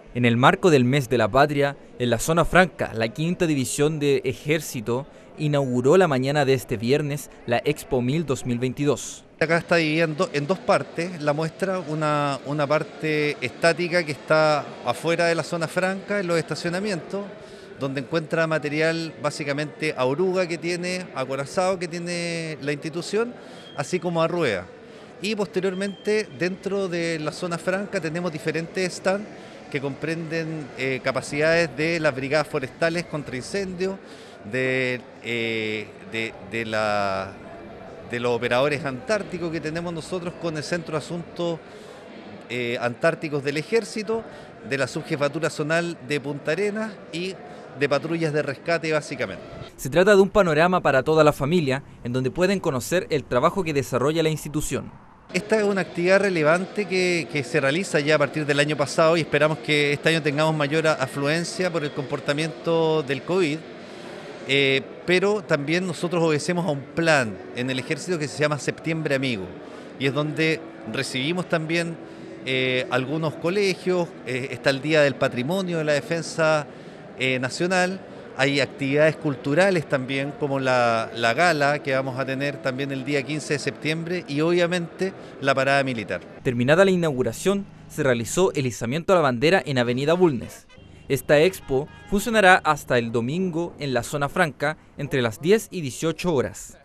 En el marco del Mes de la Patria, en la Zona Franca, la Quinta División de Ejército inauguró la mañana de este viernes la Expo 1000 2022. Acá está dividida en dos partes la muestra, una parte estática que está afuera de la zona franca, en los estacionamientos, donde encuentra material básicamente a oruga que tiene, acorazado que tiene la institución, así como a rueda. Y posteriormente, dentro de la zona franca tenemos diferentes stands que comprenden capacidades de las brigadas forestales contra incendios, de los operadores antárticos que tenemos nosotros con el Centro de Asuntos Antárticos del Ejército, de la Subjefatura Zonal de Punta Arenas y de patrullas de rescate básicamente. Se trata de un panorama para toda la familia, en donde pueden conocer el trabajo que desarrolla la institución. Esta es una actividad relevante que se realiza ya a partir del año pasado y esperamos que este año tengamos mayor afluencia por el comportamiento del COVID. Pero también nosotros obedecemos a un plan en el ejército que se llama Septiembre Amigo y es donde recibimos también algunos colegios, está el Día del Patrimonio de la Defensa Nacional, hay actividades culturales también como la gala que vamos a tener también el día 15 de septiembre y obviamente la parada militar. Terminada la inauguración, se realizó el izamiento a la bandera en Avenida Bulnes. Esta expo funcionará hasta el domingo en la Zona Franca entre las 10 y 18 horas.